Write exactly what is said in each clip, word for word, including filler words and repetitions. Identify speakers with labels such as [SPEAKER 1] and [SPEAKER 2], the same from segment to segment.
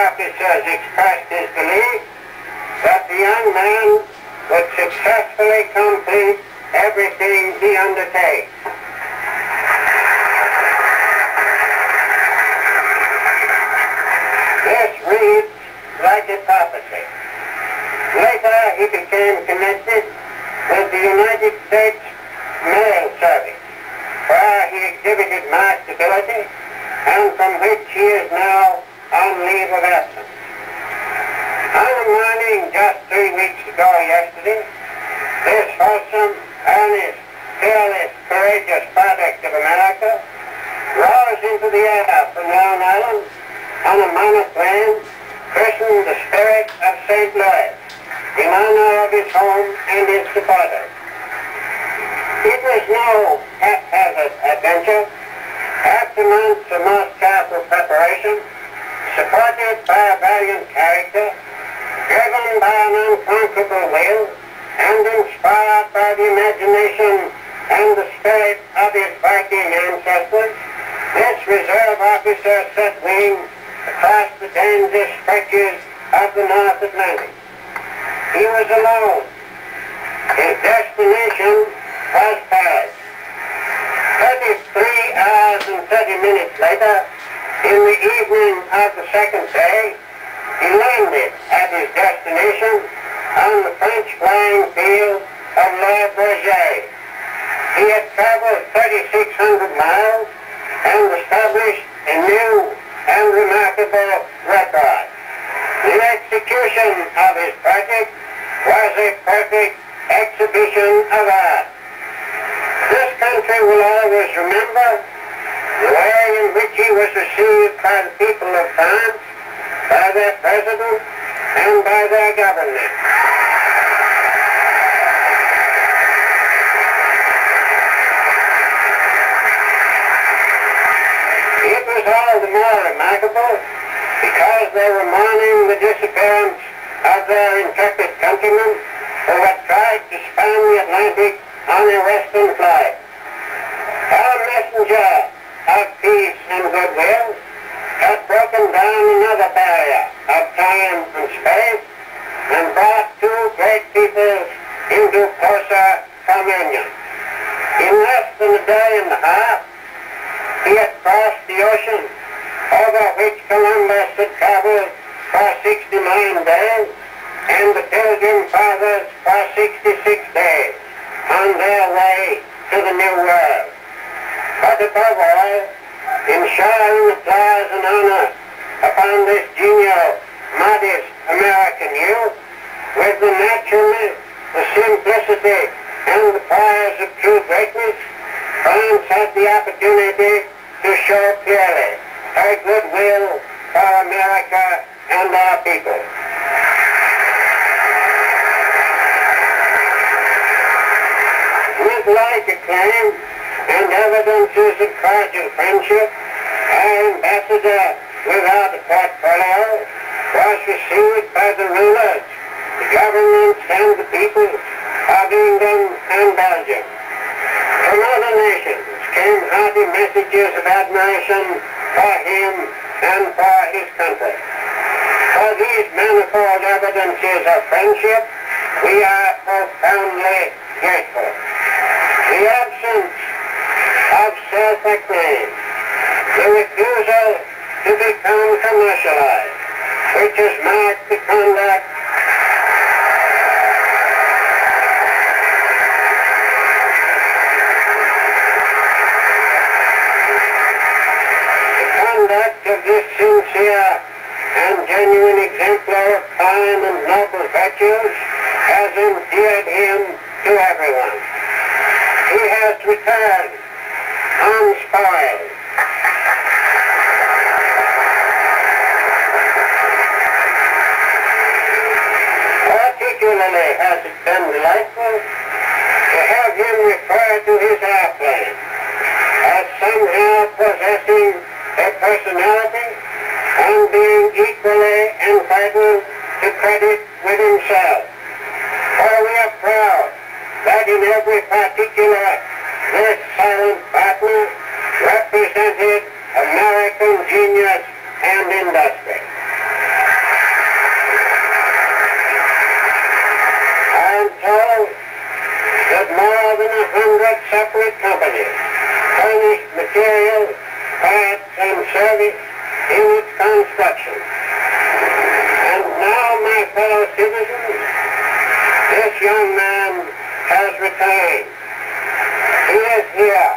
[SPEAKER 1] officers expressed his belief that the young man would successfully complete everything he undertakes. This reads like a prophecy. Later, he became connected with the United States Mail Service, where he exhibited marked ability, and from which he is now on leave of absence. On a morning just three weeks ago yesterday, this wholesome, earnest, fearless, courageous product of America rose into the air from Long Island on a monoplane christened the Spirit of Saint Louis in honor of his home and his supporters. It was no haphazard adventure. After months of most careful preparation, supported by a valiant character, driven by an unconquerable will, and inspired by the imagination and the spirit of his Viking ancestors, this reserve officer set wing across the dangerous stretches of the North Atlantic. He was alone. His destination was Paris. thirty-three hours and thirty minutes later, in the evening of the second day, he landed at his destination on the French flying field of Le Bourget. He had traveled thirty-six hundred miles and established a new and remarkable record. The execution of his project was a perfect exhibition of art. This country will always remember the way in which he was received by the people of France, by their president, and by their government. It was all the more remarkable because they were mourning the disappearance of their intrepid countrymen who had tried to span the Atlantic on a western flight. Our messenger of peace and goodwill had broken down another barrier of time and space and brought two great peoples into closer communion. In less than a day and a half, he had crossed the ocean over which Columbus had traveled for sixty-nine days and the Pilgrim Fathers for sixty-six days on their way to the New World. But above all, in showering applause and honor upon this genial, modest American youth, with the naturalness, the simplicity, and the poise of true greatness, France had the opportunity to show clearly her goodwill for America and our people. With like acclaim and evidences of cordial friendship, our ambassador without a portfolio was received by the rulers, the governments, and the people of England and Belgium. From other nations came hearty messages of admiration for him and for his country. For these manifold evidences of friendship, we are profoundly grateful. The absence of self-acclaim, the refusal to become commercialized, which has marked the conduct the conduct of this sincere and genuine exemplar of fine and noble virtues has endeared him to everyone. He has returned unspoiled. Particularly has it been delightful to have him refer to his airplane as somehow possessing a personality and being equally entitled to credit with himself. For we are proud that in every particular this silent partner represented American genius and industry. hundred separate companies furnished material, parts, and service in its construction. And now, my fellow citizens, this young man has returned. He is here.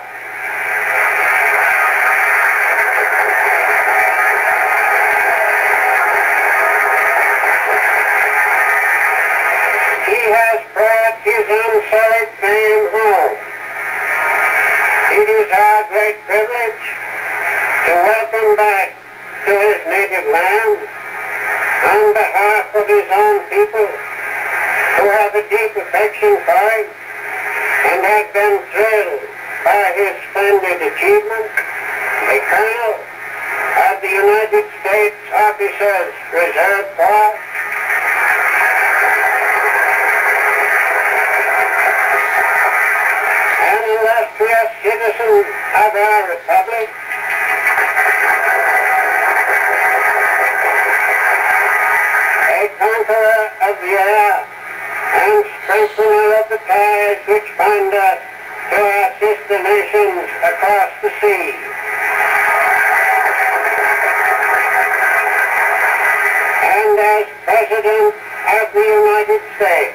[SPEAKER 1] He has brought his unsullied fame home. It is our great privilege to welcome back to his native land, on behalf of his own people, who have a deep affection for him and have been thrilled by his splendid achievements, a colonel of the United States Officers Reserve Force, an illustrious citizen of our republic, a conqueror of the air and strengthener of the ties which bind us to our sister nations across the sea. And as President of the United States,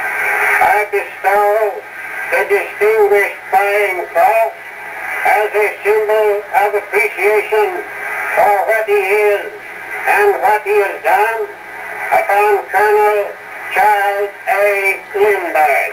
[SPEAKER 1] I bestow the Distinguished Flying Cross as a symbol of appreciation for what he is and what he has done upon Colonel Charles A. Lindbergh.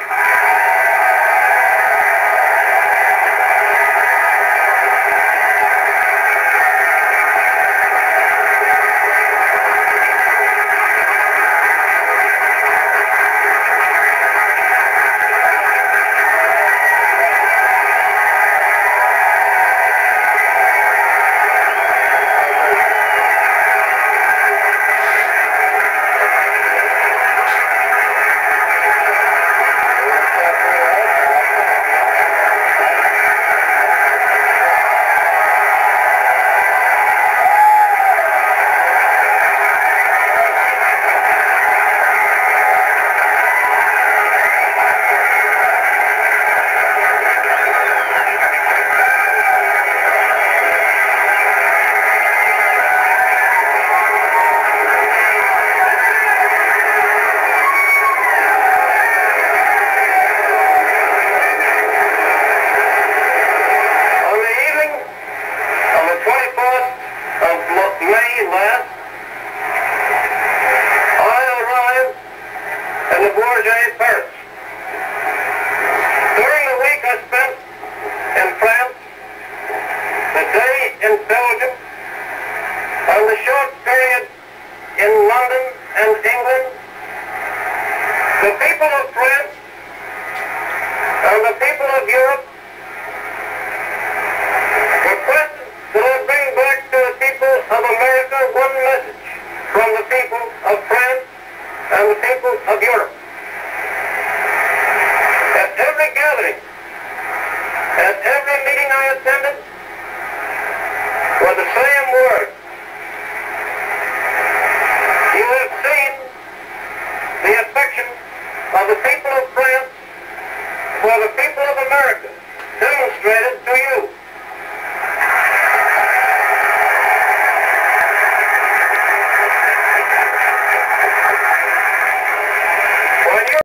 [SPEAKER 1] For the people of America demonstrated to you.